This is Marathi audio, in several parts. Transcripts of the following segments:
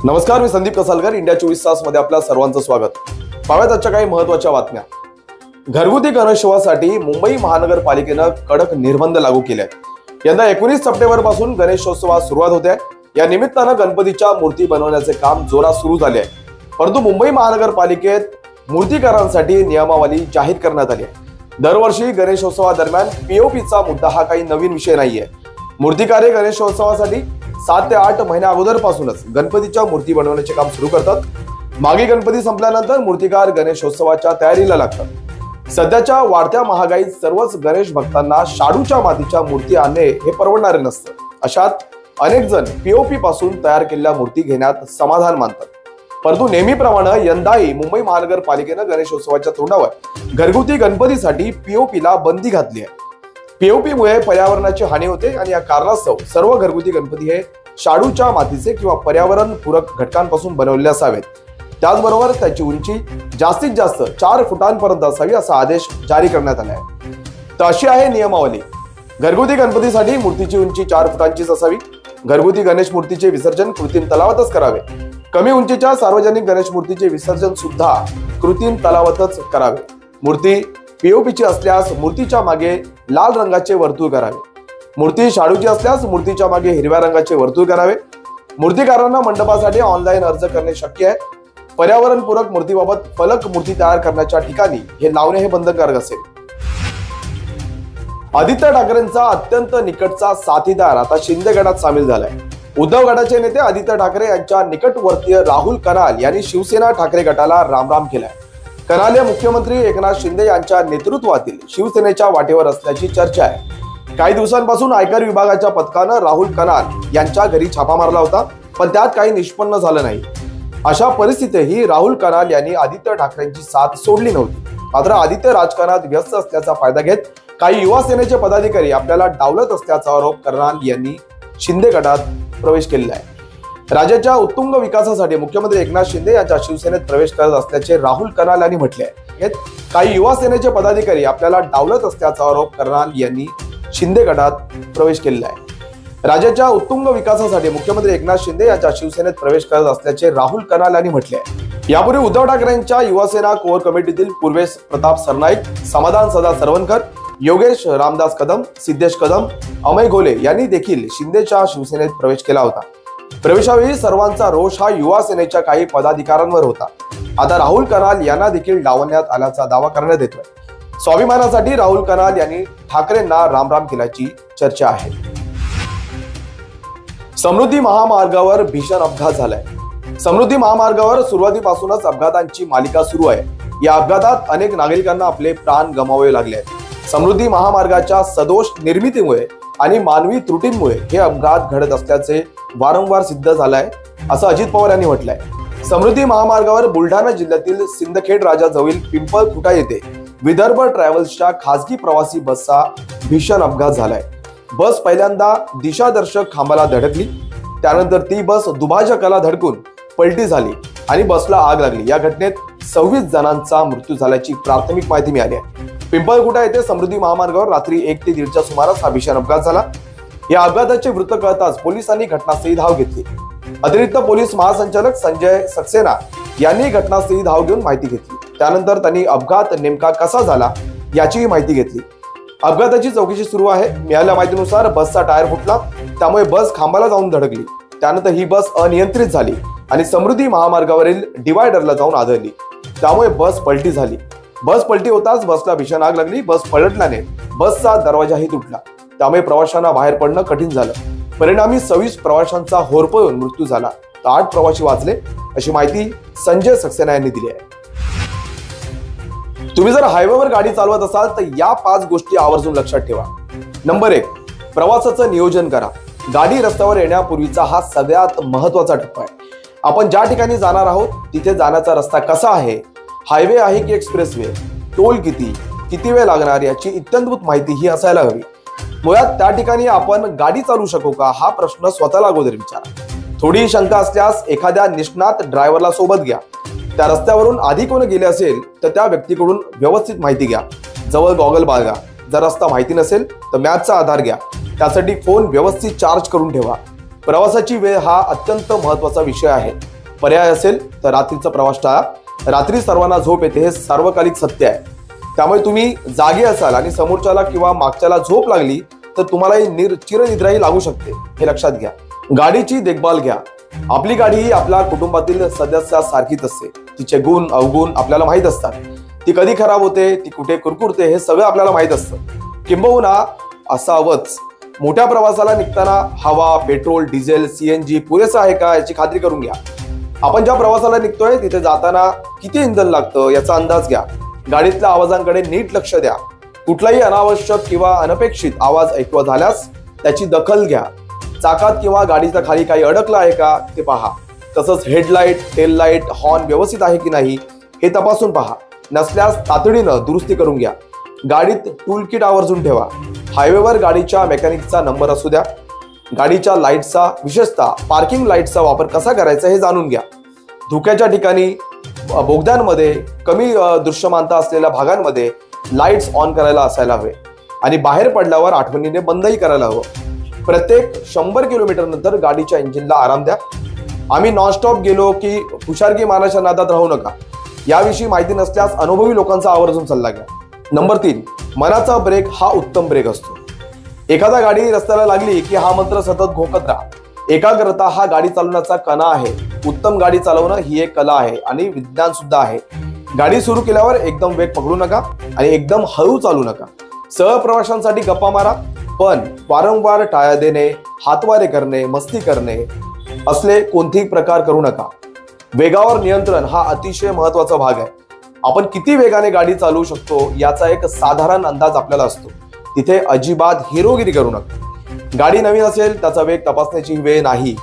नमस्कार, मी संदीप कसालकर. इंडिया 24 तास मध्ये आपल्या सर्वांचं स्वागत. पाहूयात आजच्या काही महत्त्वाच्या बातम्या. घरगुती गणेशोत्सवासाठी मुंबई महानगरपालिकेनं कडक निर्बंध लागू केले आहेत. यंदा 19 सप्टेंबर पासून गणेशोत्सवास सुरुवात होते. या निमित्तानं गणपतीच्या मूर्ती बनवण्याचे काम जोरात सुरू झाले आहे. परंतु मुंबई महानगरपालिकेत मूर्तीकारांसाठी नियमावली जाहीर करण्यात आली आहे. दरवर्षी गणेशोत्सवादरम्यान पीओपीचा मुद्दा हा काही नवीन विषय नाहीये. मूर्तिकारे गणेशोत्सवासाठी 7 ते 8 महिन्या अगोदरपासूनच गणपतीच्या मूर्ती बनवण्याचे काम सुरू करतात. मागे गणपती संपल्यानंतर मूर्तिकार गणेशोत्सवाच्या तयारीला लागतात. सध्याच्या वाढत्या महागाईत सर्वच गणेश भक्तांना शाडूच्या मातीच्या मूर्ती आणणे हे परवडणारे नसतं. अशात अनेक जण पीओपी पासून तयार केलेल्या मूर्ती घेण्यात समाधान मानतात. परंतु नेहमीप्रमाणे यंदाही मुंबई महानगरपालिकेनं गणेशोत्सवाच्या तोंडावर घरगुती गणपतीसाठी पीओपीला बंदी घातली आहे. पीओपीमुळे पर्यावरणाची हानी होते आणि या कारणास्तव सर्व घरगुती गणपती हे शाडूच्या मातीचे किंवा पर्यावरण पूरक घटकांपासून बनवलेले असावेत. त्याचबरोबर त्याची उंची जास्तीत जास्त 4 फुटांपर्यंत असावी असा आदेश जारी करण्यात आला आहे. तर अशी आहे नियमावली. घरगुती गणपतीसाठी मूर्तीची उंची 4 फुटांचीच असावी. घरगुती गणेश मूर्तीचे विसर्जन कृत्रिम तलावातच करावे. कमी उंचीच्या सार्वजनिक गणेश मूर्तीचे विसर्जन सुद्धा कृत्रिम तलावातच करावे. मूर्ती पीओपीची असल्यास मूर्तीच्या मागे लाल रंगाचे वर्तुळ करावे. मूर्ती शाडूची असल्यास मूर्तीच्या मागे हिरव्या रंगाचे वर्तुळ करावे. मूर्तिकारांना मंडपासाठी ऑनलाईन अर्ज करणे शक्य आहे. पर्यावरणपूरक मूर्तीबाबत फलक मूर्ती तयार करण्याच्या ठिकाणी हे लावणे हे बंधनकारक असेल. आदित्य ठाकरेंचा अत्यंत निकटचा साथीदार आता शिंदे गटात सामील झालाय. उद्धव गटाचे नेते आदित्य ठाकरे यांच्या निकटवर्तीय राहुल कनाल यांनी शिवसेना ठाकरे गटाला रामराम केलाय. कनाल हे मुख्यमंत्री एकनाथ शिंदे यांच्या नेतृत्वातील शिवसेनेच्या वाटेवर असल्याची चर्चा आहे. काही दिवसांपासून आयकर विभागाच्या पथकानं राहुल कनाल यांच्या घरी छापा मारला होता, पण त्यात काही निष्पन्न झालं नाही. अशा परिस्थितीतही राहुल कनाल यांनी आदित्य ठाकरेंची साथ सोडली नव्हती. मात्र आदित्य राजकारणात व्यस्त असल्याचा फायदा घेत काही युवा सेनेचे पदाधिकारी आपल्याला डावलत असल्याचा आरोप कनाल यांनी शिंदे गटात प्रवेश केलेला आहे. राज्याच्या उत्तुंग विकासासाठी मुख्यमंत्री एकनाथ शिंदे यांच्या शिवसेनेत प्रवेश करत असल्याचे राहुल कनाल यांनी म्हटले आहे. काही युवा सेनेचे पदाधिकारी आपल्याला डावलत असल्याचा आरोप कनाल यांनी शिंदे गटात प्रवेश केलेला आहे. राज्याच्या उत्तुंग विकासासाठी मुख्यमंत्री एकनाथ शिंदे यांच्या शिवसेनेत प्रवेश करत असल्याचे राहुल कनाल यांनी म्हटले आहे. यापूर्वी उद्धव ठाकरेंच्या युवासेना कोर कमिटीतील पूर्वेश प्रताप सरनाईक, समाधान सदा सरवणकर, योगेश रामदास कदम, सिद्धेश कदम, अमय घोले यांनी देखील शिंदेच्या शिवसेनेत प्रवेश केला होता. प्रवेशावेळी सर्वांचा रोष हा युवा सेनेच्या काही पदाधिकाऱ्यांवर होता. आता राहुल कनाल यांना देखील डावलण्यात आल्याचा दावा करण्यात येतोय. स्वाभिमानासाठी राहुल कनाल यांनी ठाकरेंना रामराम केल्याची चर्चा आहे. समृद्धी महामार्गावर भीषण अपघात झालाय. समृद्धी महामार्गावर सुरुवातीपासूनच अपघातांची मालिका सुरू आहे. या अपघातात अनेक नागरिकांना आपले प्राण गमावावे लागले आहेत. समृद्धी महामार्गाच्या सदोष निर्मितीमुळे आणि मानवी त्रुटींमुळे हे अपघात घडत असल्याचे वारंवार सिद्ध झालाय, असं अजित पवार यांनी म्हटलंय. समृद्धी महामार्गावर बुलढाणा जिल्ह्यातील सिंदखेड राजाजवळील पिंपळखुटा येथे विदर्भ ट्रॅव्हल्सच्या खासगी प्रवासी बसचा भीषण अपघात झालाय. बस पहिल्यांदा दिशादर्शक खांबाला धडकली. त्यानंतर ती बस दुभाजकाला धडकून पलटी झाली आणि बसला आग लागली. या घटनेत 26 जणांचा मृत्यू झाल्याची प्राथमिक माहिती मिळाली आहे. पिंपळखुटा येथे समृद्धी महामार्गावर रात्री 1 ते 1:30च्या सुमारास हा भीषण अपघात झाला. या अपघाताचे वृत्त कळताच पोलिसांनी घटनास्थळी धाव घेतली. अतिरिक्त पोलीस महासंचालक संजय सक्सेना यांनी घटनास्थळी धाव घेऊन माहिती घेतली. त्यानंतर त्यांनी अपघात नेमका कसा झाला याचीही माहिती घेतली. अपघाताची चौकशी सुरू आहे. मिळालेल्या माहितीनुसार बसचा टायर फुटला, त्यामुळे बस खांबाला जाऊन धडकली. त्यानंतर ही बस अनियंत्रित झाली आणि समृद्धी महामार्गावरील डिवायडरला जाऊन आदळली. त्यामुळे बस पलटी झाली. बस पलटी होताच बसला भीषण आग लागली. बस पलटल्याने बसचा दरवाजाही तुटला. त्यामुळे प्रवाशांना बाहेर पडणं कठीण झालं. परिणामी 26 प्रवाशांचा होरपळून मृत्यू झाला, तर 8 प्रवासी वाचले, अशी माहिती संजय सक्सेना यांनी दिली आहे. तुम्ही जर हायवेवर गाडी चालवत असाल तर या 5 गोष्टी आवर्जून लक्षात ठेवा. नंबर 1, प्रवासाचं नियोजन करा. गाडी रस्त्यावर येण्यापूर्वीचा हा सगळ्यात महत्वाचा टप्पा आहे. आपण ज्या ठिकाणी जाणार आहोत तिथे जाण्याचा रस्ता कसा आहे, हायवे आहे की एक्सप्रेसवे, टोल किती वेळ लागणार याची इत्थंभूत माहिती ही असायला हवी. मुळात त्या ठिकाणी आपण गाडी चालवू शकू का हा प्रश्न स्वतःला अगोदर विचारा. थोडी शंका असल्यास एखाद्या निष्णात ड्रायव्हरला सोबत घ्या. त्या रस्त्यावरून आधी कोण गेले असेल तर त्या व्यक्तीकडून व्यवस्थित माहिती घ्या. जवळ गॉगल बाळगा. जर रस्ता माहिती नसेल तर मॅपचा आधार घ्या. त्यासाठी फोन व्यवस्थित चार्ज करून ठेवा. प्रवासाची वेळ हा अत्यंत महत्त्वाचा विषय आहे. पर्याय असेल तर रात्रीचा प्रवास टाळा. रात्री सर्वांना झोप येते हे सार्वकालिक सत्य आहे. त्यामुळे तुम्ही जागे असाल आणि समोरच्याला किंवा मागच्याला झोप लागली तर तुम्हालाही चिरनिद्राही लागू शकते, हे लक्षात घ्या. गाडीची देखभाल घ्या. आपली गाडी ही आपल्या कुटुंबातील सदस्यासारखीच असते. तिचे गुण अवगुण आपल्याला माहीत असतात. ती कधी खराब होते, ती कुठे कुरकुरते हे सगळं आपल्याला माहीत असतं. किंबहुना असावंच. मोठ्या प्रवासाला निघताना हवा, पेट्रोल, डिझेल, CNG पुरेसं आहे का याची खात्री करून घ्या. आपण ज्या प्रवासाला निघतोय तिथे जाताना किती इंधन लागतं याचा अंदाज घ्या. गाडीतल्या आवाजांकडे नीट लक्ष द्या. कुठलाही अनावश्यक किंवा अनपेक्षित आवाज ऐकू झाल्यास त्याची दखल घ्या. चाकात किंवा गाडीच्या खाली काही अडकलं आहे का ते पहा. तसंच हेडलाईट, टेल लाईट, हॉर्न व्यवस्थित आहे की नाही हे तपासून पहा. नसल्यास तातडीनं दुरुस्ती करून घ्या. गाडीत टूल किट आवर्जून ठेवा. हायवेवर गाडीच्या मेकॅनिकचा नंबर असू द्या. गाडीच्या लाईटचा, विशेषतः पार्किंग लाईटचा वापर कसा करायचा हे जाणून घ्या. धुक्याच्या ठिकाणी, बोगद्यांमध्ये, कमी दृश्यमानता असलेल्या भागांमध्ये लाईट्स ऑन करायला असायला हवे आणि बाहेर पडल्यावर आठवणीने बंदही करायला हवं. प्रत्येक 100 किलोमीटर नंतर गाडीच्या इंजिनला आराम द्या. आम्ही नॉनस्टॉप गेलो की हुशारकी मारण्याच्या नादात राहू नका. याविषयी माहिती नसल्यास अनुभवी लोकांचा आवर्जून सल्ला घ्या. नंबर 3, मनाचा ब्रेक हा उत्तम ब्रेक असतो. एखादा गाडी रस्त्याला लागली की हा मंत्र सतत घोकत राहा. एकाग्रता हा गाडी चालवण्याचा कणा आहे. उत्तम गाडी चालवणं ही एक कला आहे आणि विज्ञान सुद्धा आहे. गाडी सुरू केल्यावर एकदम वेग पकडू नका आणि एकदम हळू चालू नका. सहप्रवाशांसाठी गप्पा मारा, पण वारंवार टाळ्या देणे, हातवारे करणे, मस्ती करणे असले कोणतेही प्रकार करू नका. वेगावर नियंत्रण हा अतिशय महत्वाचा भाग आहे. आपण किती वेगाने गाडी चालवू शकतो याचा एक साधारण अंदाज आपल्याला असतो. तिथे अजिबात हिरोगिरी करू नका. गाडी नवीन असेल त्याचा वेग तपासण्याची वेळ नाही.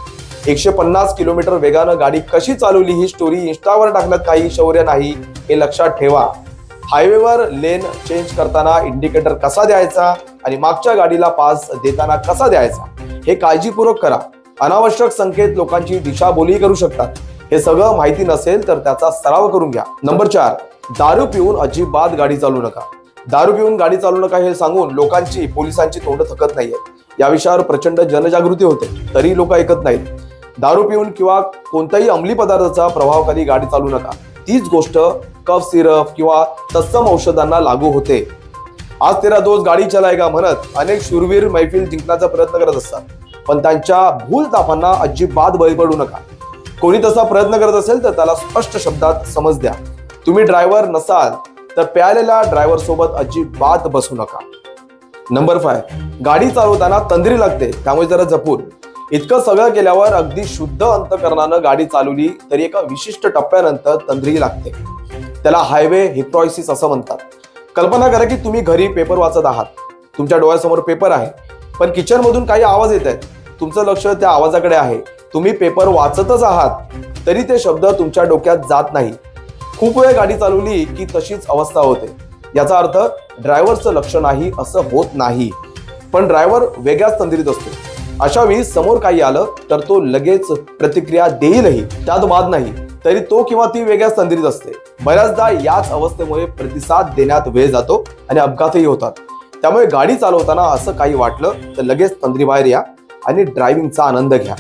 150 किलोमीटर वेगानं गाडी कशी चालवली ही स्टोरी इन्स्टावर टाकण्यात काही शौर्य नाही, हे लक्षात ठेवा. हायवेवर लेन चेंज करताना इंडिकेटर कसा द्यायचा आणि मागच्या गाडीला पास देताना कसा द्यायचा हे काळजीपूर्वक करा. अनावश्यक संकेत लोकांची दिशाभूलही करू शकतात. हे सगळं माहिती नसेल तर त्याचा सराव करून घ्या. नंबर 4, दारू पिऊन अजिबात गाडी चालवू नका. दारू पिऊन गाडी चालवू नका हे सांगून लोकांची, पोलिसांची तोंड थकत नाहीये. या विषयावर प्रचंड जनजागृती होते तरी लोक ऐकत नाहीत. दारू पिऊन किंवा कोणत्याही अंमली पदार्थाचा प्रभावाखाली गाडी चालवू नका. तीच गोष्ट कफ सिरप किंवा तत्सम औषधांना लागू होते. आज तेरा दोस्त गाडी चलाएगा म्हणत अनेक शूरवीर मैफिल जिंकण्याचा प्रयत्न करत असतात, पण त्यांच्या भूल तापांना अजिबात बळी पडू नका. कोणी तसा प्रयत्न करत असेल तर त्याला स्पष्ट शब्दात समज द्या. तुम्ही ड्रायव्हर नसाल तर प्यालेल्या ड्रायव्हर सोबत अजिबात बसू नका. नंबर 5, गाडी चालवताना तंद्री लागते, त्यामुळे जरा जपून. इतकं सगळं केल्यावर अगदी शुद्ध अंतकरणानं गाडी चालवली तरी एका विशिष्ट टप्प्यानंतर तंद्री लागते. त्याला हायवे हिप्नॉसिस असं म्हणतात. कल्पना करा की तुम्ही घरी पेपर वाचत आहात. तुमच्या डोळ्यासमोर पेपर आहे, पण किचन मधून काही आवाज येत आहेत. तुमचं लक्ष त्या आवाजाकडे आहे. तुम्ही पेपर वाचतच आहात तरी ते शब्द तुमच्या डोक्यात जात नाही. खूप वेळ गाडी चालवली की तशीच अवस्था होते. याचा अर्थ ड्रायव्हरचं लक्ष नाही असं होत नाही, पण ड्रायव्हर वेगळ्याच तंद्रीत असतो. अशा वेळी समोर काही आलं तर तो लगेच प्रतिक्रिया देईलही, त्यात वाद नाही, तरी तो किंवा ती वेगळ्याच तंद्रीत असते. बऱ्याचदा याच अवस्थेमुळे प्रतिसाद देण्यात वेळ जातो आणि अपघातही होतात. त्यामुळे गाडी चालवताना असं काही वाटलं तर लगेच तंद्रीबाहेर या आणि ड्रायव्हिंगचा आनंद घ्या.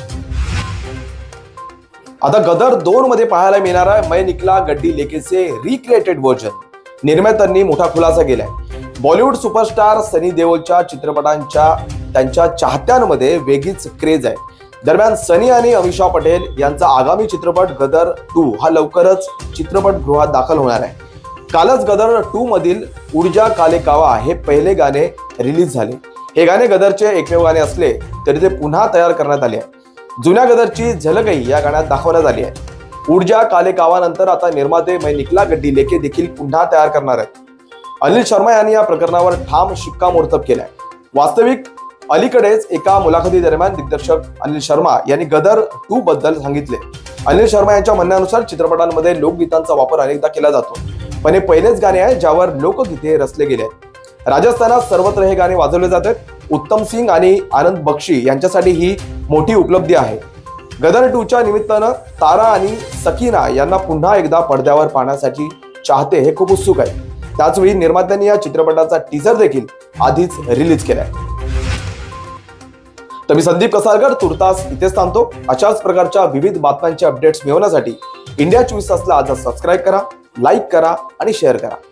आता गदर 2 मध्ये पाहायला मिळणारा मैं निकला गड्डी लेकेचे रिक्रिएटेड व्हर्जन निर्मात्यांनी मोठा खुलासा केलाय. बॉलिवूड सुपरस्टार सनी देओलच्या चित्रपटांच्या त्यांच्या चाहत्यांमध्ये वेगळीच क्रेज आहे. दरम्यान सनी आणि अमिषा पटेल यांचा आगामी चित्रपट गदर 2 हा लवकरच चित्रपटगृहात दाखल होणार आहे. कालच गदर 2 मधील ऊर्जा काले कावा हे पहिले गाणे रिलीज झाले. हे गाणे गदरचे एकमेव गाणे असले तरी ते पुन्हा तयार करण्यात आले आहे. जुन्या गदरची झलकही या गाण्यात दाखवण्यात आली आहे. ऊर्जा काले कावानंतर आता निर्माते मैं निकला गड्डी लेके देखील पुन्हा तयार करणार आहेत. अनिल शर्मा यांनी या प्रकरणावर ठाम शिक्कामोर्तब केलाय. वास्तविक अलीकडेच एका मुलाखती दरम्यान दिग्दर्शक अनिल शर्मा यांनी गदर 2 बद्दल सांगितले. अनिल शर्मा यांच्या म्हणण्यानुसार चित्रपटांमध्ये लोकगीतांचा वापर अनेकदा केला जातो, पण हे पहिलेच गाणे आहे ज्यावर लोकगीते रचले गेले आहेत. राजस्थानात सर्वत्र हे गाणे वाजवले जातात. उत्तम सिंग आणि आनंद बक्षी यांच्यासाठी ही मोठी उपलब्धी आहे. गदर 2च्या निमित्तानं तारा आणि सकीना यांना पुन्हा एकदा पडद्यावर पाहण्यासाठी चाहते हे खूप उत्सुक आहेत. त्याचवेळी निर्मात्यांनी या चित्रपटाचा टीझर देखील आधीच रिलीज केलाय. तर मी संदीप कसारकर तुर्तास इथेच थांबतो. अशाच प्रकारच्या विविध बातम्यांचे अपडेट्स मिळवण्यासाठी इंडिया 24 तासला आजच सबस्क्राईब करा, लाईक करा आणि शेअर करा.